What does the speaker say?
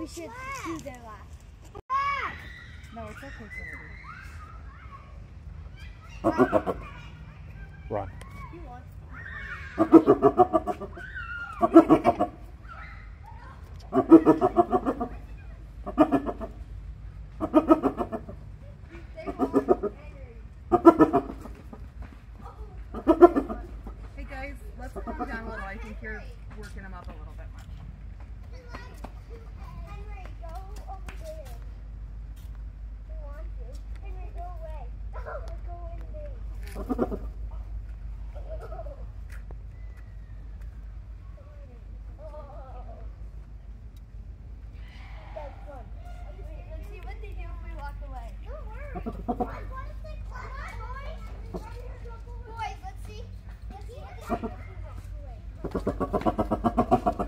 We should do their last. No, it's okay, Kennedy. Run. You want? Hey guys, let's calm down a little. I think you're working them up a little bit much. Henry, go over there. You want to? Henry, go away. Go in there. That's fun. Let's see what they do if we walk away. Don't worry. Boys, let's see. Let's see what they do if we walk away.